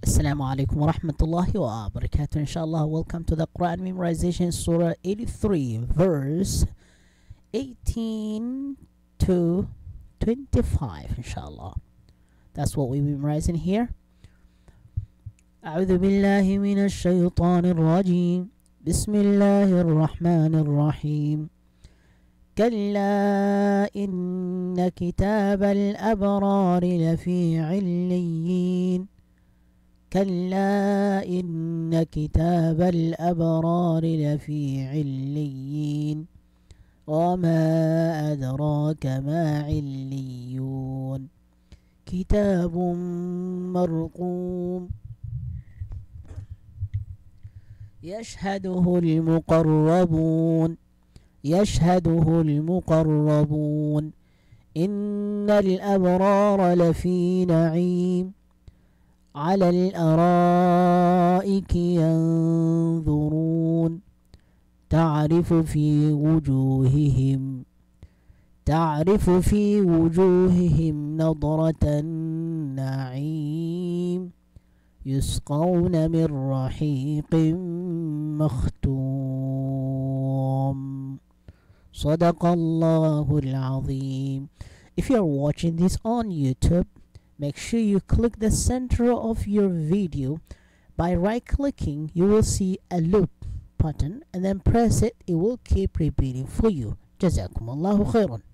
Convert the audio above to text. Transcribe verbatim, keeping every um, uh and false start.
Assalamu alaikum wa rahmatullahi wa barakatuh. Inshallah, welcome to the Quran memorization, Surah eighty-three, verse eighteen to twenty-five. Inshallah, that's what we're memorizing here. أعوذ بالله من الشيطان الرجيم. بسم الله الرحمن الرحيم. كلا إن كتاب الأبرار لفي عليين. كلا إن كتاب الأبرار لفي عليين وما أدراك ما عليون كتاب مرقوم يشهده المقربون يشهده المقربون إن الأبرار لفي نعيم على الأرائك ينظرون تعرف في وجوههم تعرف في وجوههم نضرة النعيم يسقون من رحيق مختوم صدق الله العظيم. If you are watching this on YouTube, make sure you click the center of your video. By right clicking, you will see a loop button and then press it. It will keep repeating for you. Jazakumullahu khairan.